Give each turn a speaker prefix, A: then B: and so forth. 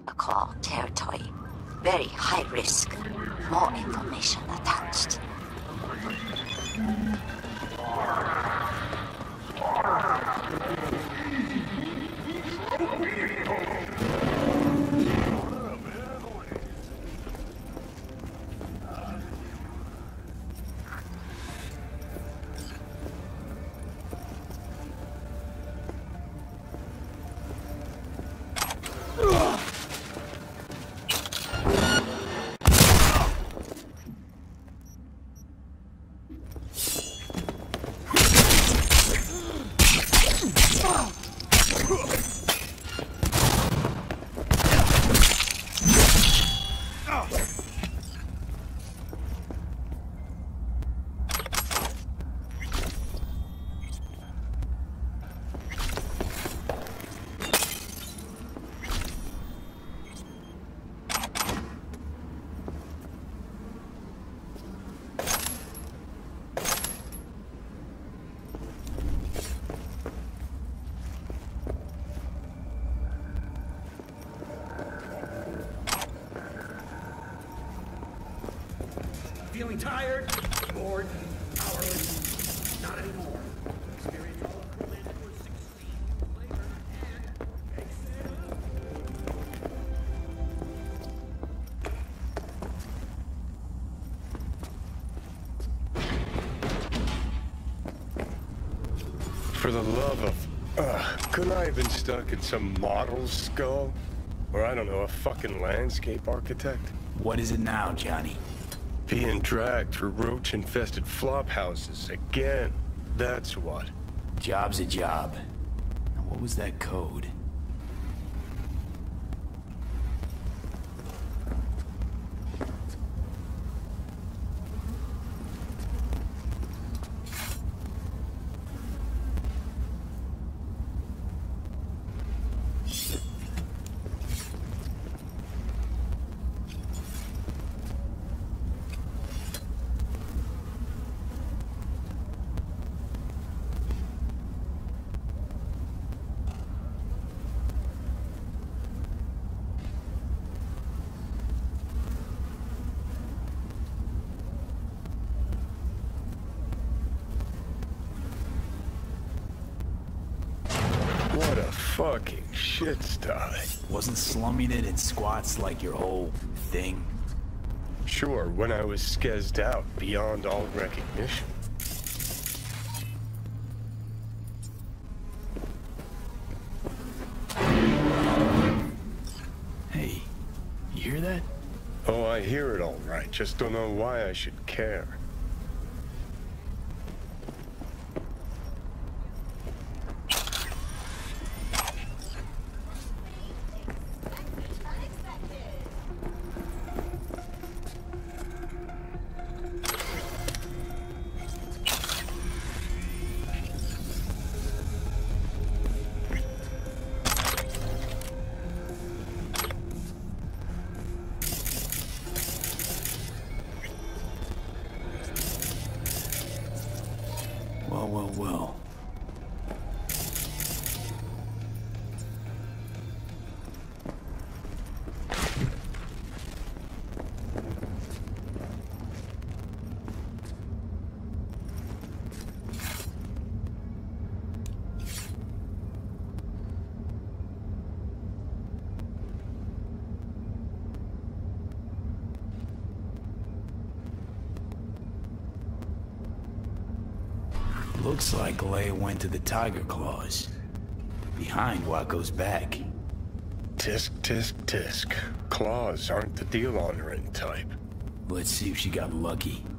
A: A claw territory. Very high risk. More information attached.
B: Feeling tired, bored, powerless? Not anymore. Experience all of Command Core 16 labor and exit.
C: For the love of... couldn't I have been stuck in some model's skull? Or I don't know, a fucking landscape architect?
D: What is it now, Johnny?
C: Being dragged through roach-infested flop houses again. That's what.
D: Job's a job. Now, what was that code?
C: What a fucking shit sty.
D: Wasn't slumming it in squats like your whole thing?
C: Sure, when I was skezzed out beyond all recognition.
D: Hey, you hear that?
C: Oh, I hear it all right. Just don't know why I should care.
D: Well. Looks like Leia went to the Tiger Claws. Behind what goes back.
C: Tisk, tisk, tisk. Claws aren't the deal-honoring type.
D: Let's see if she got lucky.